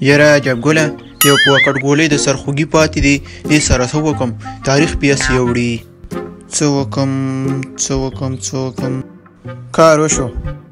یاره عجب ګله یو پوکټ ګولۍ د سرخوږي پاتې دی ای سره څه وکم تاریخ پیسې وړي څه وکم کار وشو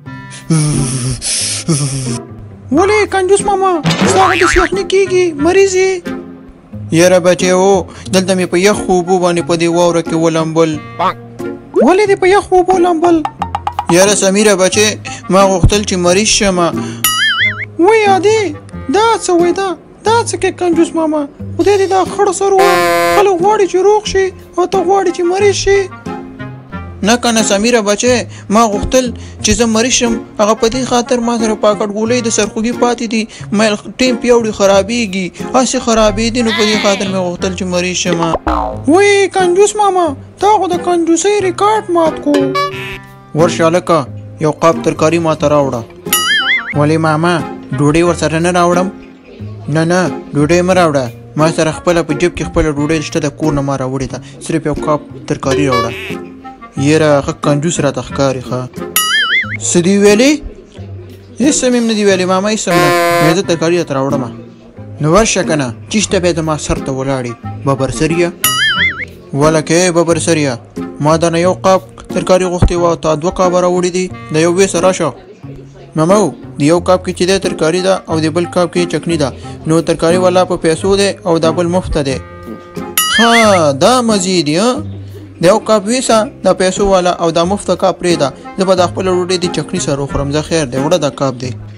ولې کنجوس ماما ستا غوندې سیخ نه کېږي مریض یې یاره بچی هو دلته مې په یخ اوبو باندې په دې واوره کې ولمبل ولې دې په یخ اوبو لمبل یاره سمیره بچی ما غوښتل چې مریض شمه وای عادي دا څه وای دا څه کې کنجوس ماما خدای دې دا خړ سر و خلک غواړي چې روغ شي او ته غواړي چې مریض شي نه کنه سمیره بچی ما غوښتل چې زه مریض شم هغه په دې خاطر ما سره پاکټ ګولۍ د سرخوږي پاتې دي مې ټیم پیوړي خرابېږي هسې خرابېدي نو په دې خاطر مې غوښتل چې مریض شم وای کنجوس ماما تا خو د کنجوسۍ ریکارډ مات کو ورشه هلکه یو قاب ترکاري ماته راوړه ولې ماما ډوډۍ ورسره نه راوړم نه ډوډۍ مه راوړه ما سره خپله په جیب کې خپله ډوډۍ شته د کور نه ما راوړې ده صرف یو کاپ ترکاري راوړه یاره ښه کنجوس راته ښکاري ښه څه دي ویلې هېڅ هم نه دي ویلې ماما هېڅ هم نه زه ترکاري راته راوړم نو ورشه که نه چیشته بیا زما سر ته ولاړې ببرسریه ولکې ببرسریه ما درنه یو قاب ترکاري غوښتې وه تا 2 کابه راوړي دي د یو ویسه راشه مامو د یو کاپ کې چې دی ترکاري ده او د بل کاپ کې چکني ده نو ترکاري والا په پیسو دی او دا بل مفته دی ها دا مزې دي د یو کاپ ویسه د پیسو والا او دا مفته کاپ پرېږده زه به دا خپله ډوډۍ د چکني سره وخورم زه خیر دی وړه دا کاپ دی